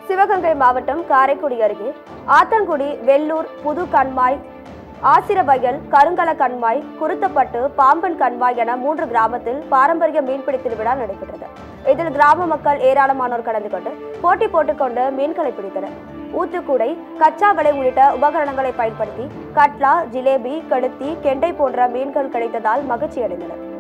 சிவகங்கை மாவட்டம் காரைக்குடி அருகே ஆத்தங்குடி, வெள்ளூர், புது கண்மாய், ஆசிரவயல், கருங்கல கண்மாய், குருத்தப்பட்டு, பாம்பன் கண்மாய் என 3 கிராமத்தில் பாரம்பரிய மீன்பிடி திருவிழா நடைபெற்றது. இதில் கிராம மக்கள் ஏராளமானோர் கலந்து கொண்டு போட்டி போட்டுக்கொண்டு மீன்களை பிடித்தனர். ஊத்துக்கூடை, கச்சா வலை உள்ளிட்ட உபகரணங்களை பயன்படுத்தி கட்லா, ஜிலேபி, கெளுத்தி, கெண்டை போன்ற மீன்கள் கிடைத்ததால் மகிழ்ச்சி அடைந்தனர்.